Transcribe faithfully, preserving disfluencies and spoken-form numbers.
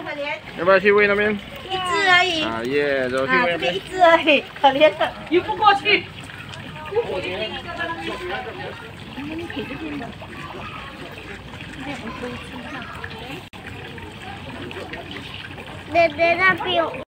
要不要去喂那边？ 一只而已。 啊耶，走去喂那边。 一只而已，可怜的，游不过去。 奶奶那边。